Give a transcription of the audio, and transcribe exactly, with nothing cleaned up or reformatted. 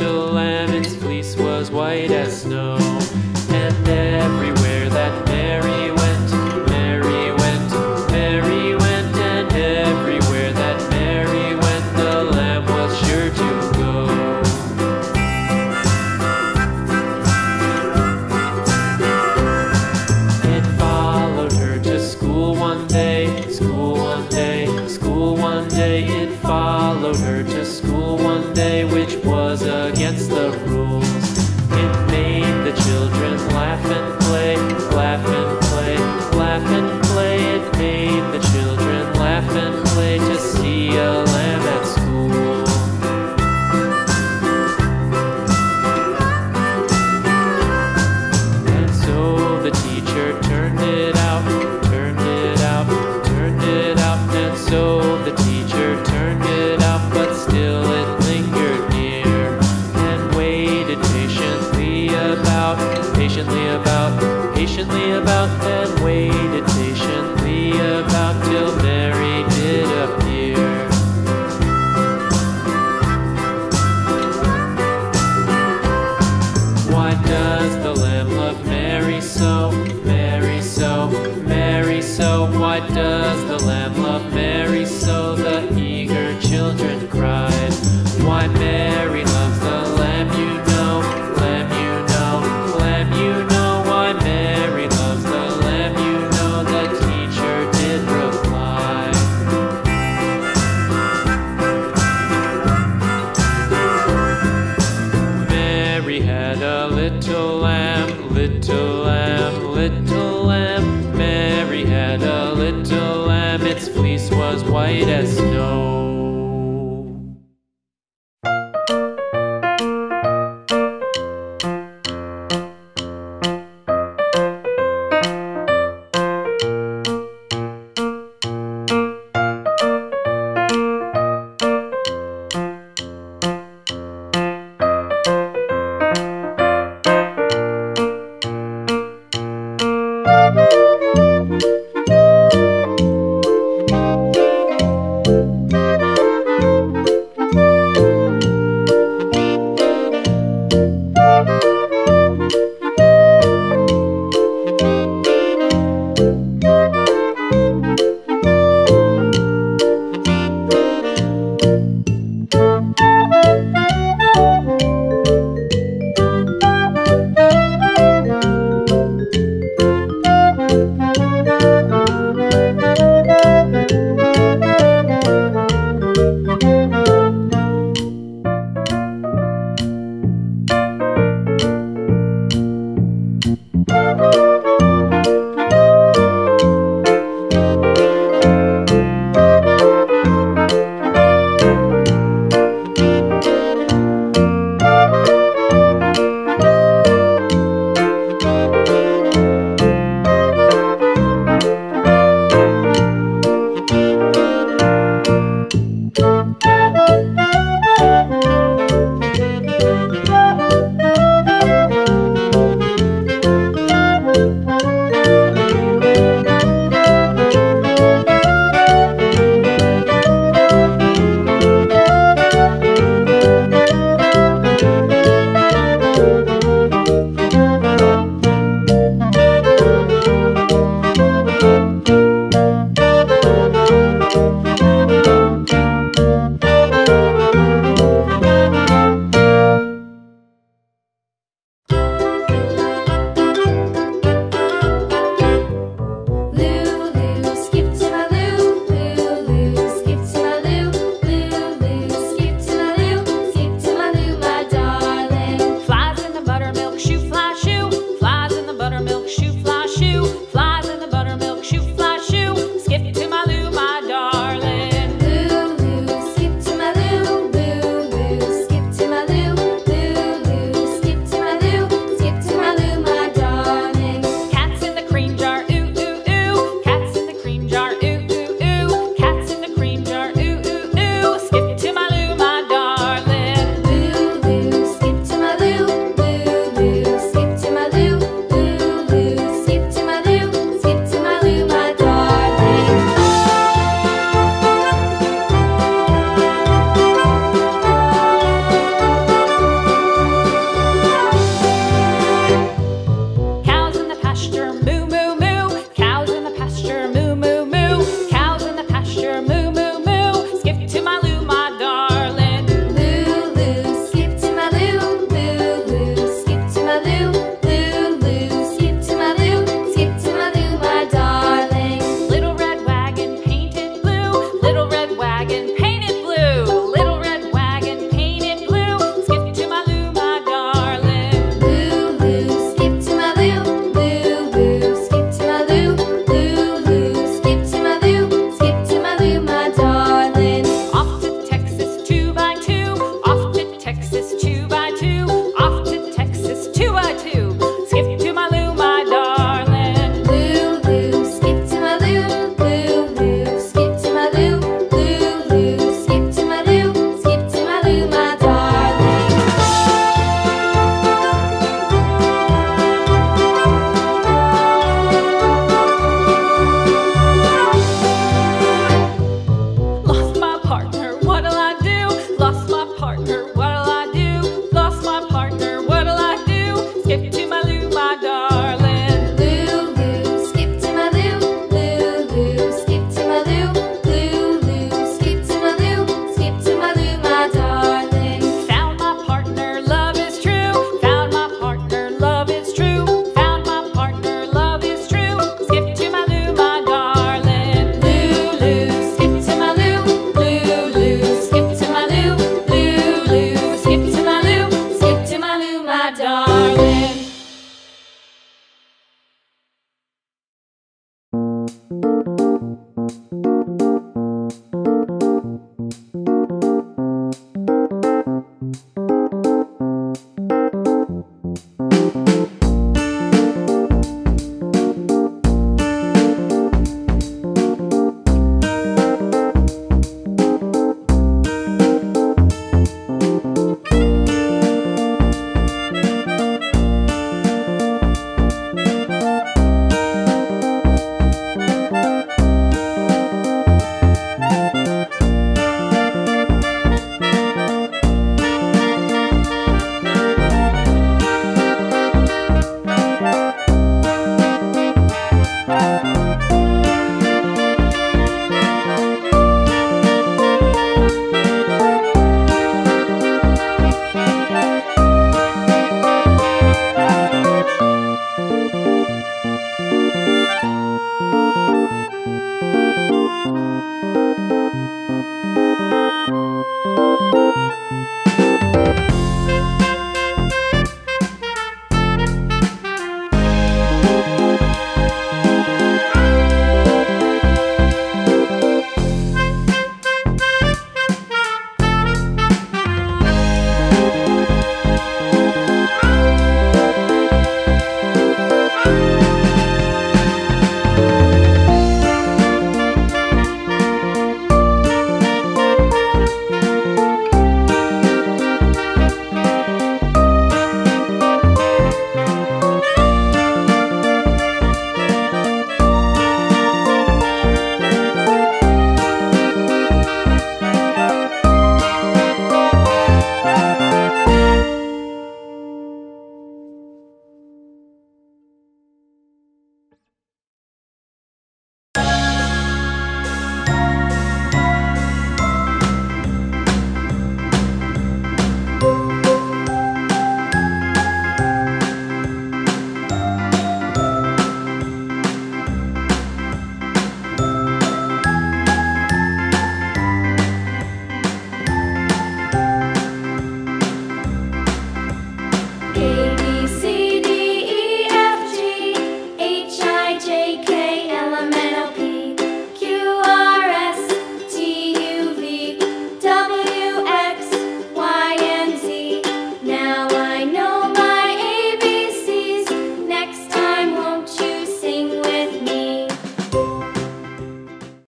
little lamb, its fleece was white as snow. And everywhere that Mary went, Mary went, Mary went, and everywhere that Mary went, the lamb was sure to go. It followed her to school one day, school one day, school one day. It followed her to school one day, which was against the rules. It made the children laugh and play, laugh and play, laugh and play. It made the children laugh and play to see a lamb at school. And so the teacher turned it out, turned it out, turned it out. And so the teacher turned it out, but still it lingered near and waited patiently about, patiently about, patiently about, and waited patiently about till Mary did appear. Why does the lamb love Mary so, Mary so, Mary so? Why does the lamb love Mary so? The eager children cried. Why Mary loves the lamb, you know, lamb, you know, lamb, you know. Why Mary loves the lamb, you know, the teacher did reply. Mary had a little lamb, little lamb, little lamb. Mary had a little lamb, its fleece was white as snow.